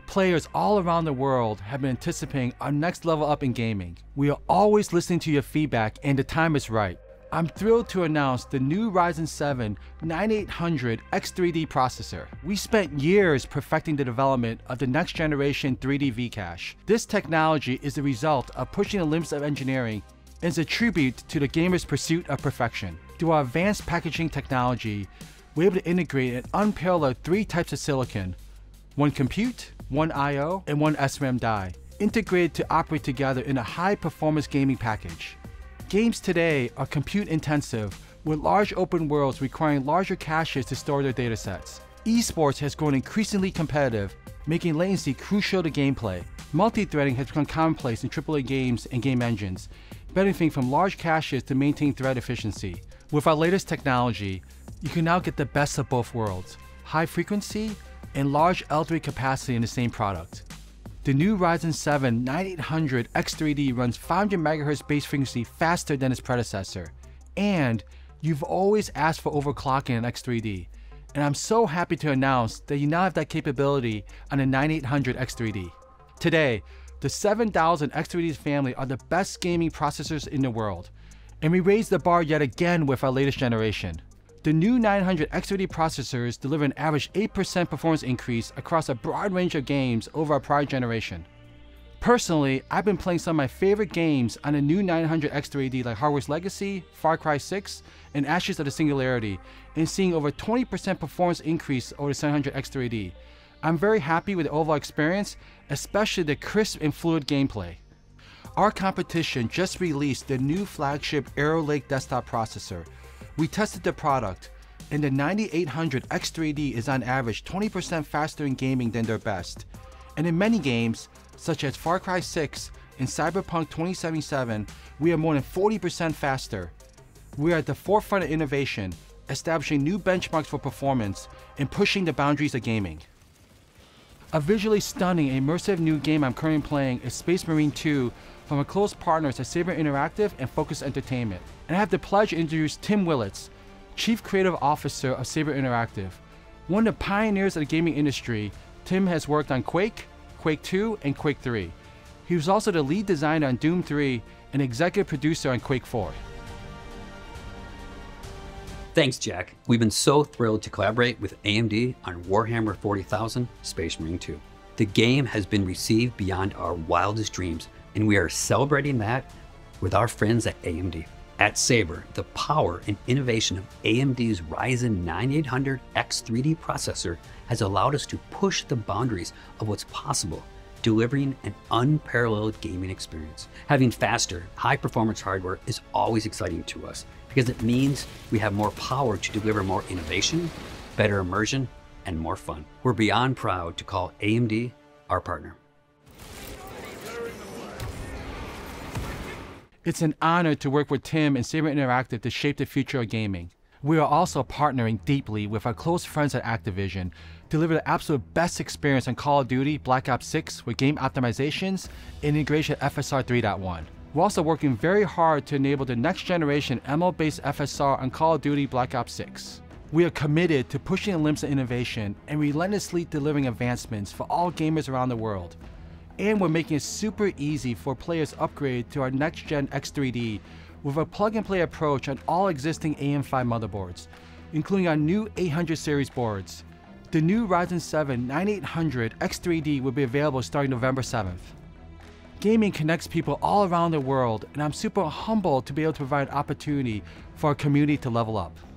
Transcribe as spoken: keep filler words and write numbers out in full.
Players all around the world have been anticipating our next level up in gaming. We are always listening to your feedback and the time is right. I'm thrilled to announce the new Ryzen seven ninety-eight hundred X three D processor. We spent years perfecting the development of the next generation three D V-Cache. This technology is the result of pushing the limits of engineering and is a tribute to the gamer's pursuit of perfection. Through our advanced packaging technology, we're able to integrate an unparalleled three types of silicon: one compute, one I O, and one S RAM die, integrated to operate together in a high-performance gaming package. Games today are compute-intensive, with large open worlds requiring larger caches to store their datasets. Esports has grown increasingly competitive, making latency crucial to gameplay. Multi-threading has become commonplace in triple A games and game engines, benefiting from large caches to maintain thread efficiency. With our latest technology, you can now get the best of both worlds: high frequency and large L three capacity in the same product. The new Ryzen seven ninety-eight hundred X three D runs five hundred megahertz base frequency faster than its predecessor. And you've always asked for overclocking in X three D. And I'm so happy to announce that you now have that capability on the ninety-eight hundred X three D. Today, the seven thousand X three D's family are the best gaming processors in the world. And we raised the bar yet again with our latest generation. The new nine hundred X three D processors deliver an average eight percent performance increase across a broad range of games over our prior generation. Personally, I've been playing some of my favorite games on the new nine hundred X three D like Hogwarts Legacy, Far Cry six, and Ashes of the Singularity, and seeing over twenty percent performance increase over the seven hundred X three D. I'm very happy with the overall experience, especially the crisp and fluid gameplay. Our competition just released the new flagship Arrow Logo desktop processor. We tested the product, and the ninety-eight hundred X three D is on average twenty percent faster in gaming than their best. And in many games, such as Far Cry six and Cyberpunk twenty seventy-seven, we are more than forty percent faster. We are at the forefront of innovation, establishing new benchmarks for performance and pushing the boundaries of gaming. A visually stunning and immersive new game I'm currently playing is Space Marine two from our close partners at Saber Interactive and Focus Entertainment. And I have the pleasure to introduce Tim Willits, Chief Creative Officer of Saber Interactive. One of the pioneers of the gaming industry, Tim has worked on Quake, Quake two, and Quake three. He was also the lead designer on Doom three and executive producer on Quake four. Thanks, Jack. We've been so thrilled to collaborate with A M D on Warhammer forty thousand Space Marine two. The game has been received beyond our wildest dreams, and we are celebrating that with our friends at A M D. At Saber, the power and innovation of A M D's Ryzen ninety-eight hundred X three D processor has allowed us to push the boundaries of what's possible, delivering an unparalleled gaming experience. Having faster, high-performance hardware is always exciting to us because it means we have more power to deliver more innovation, better immersion, and more fun. We're beyond proud to call A M D our partner. It's an honor to work with Tim and Saber Interactive to shape the future of gaming. We are also partnering deeply with our close friends at Activision to deliver the absolute best experience on Call of Duty Black Ops six with game optimizations and integration of F S R three point one. We're also working very hard to enable the next generation M L-based F S R on Call of Duty Black Ops six. We are committed to pushing the limits of innovation and relentlessly delivering advancements for all gamers around the world. And we're making it super easy for players to upgrade to our next-gen X three D with a plug-and-play approach on all existing A M five motherboards, including our new eight hundred series boards. The new Ryzen seven ninety-eight hundred X three D will be available starting November seventh. Gaming connects people all around the world, and I'm super humbled to be able to provide opportunity for our community to level up.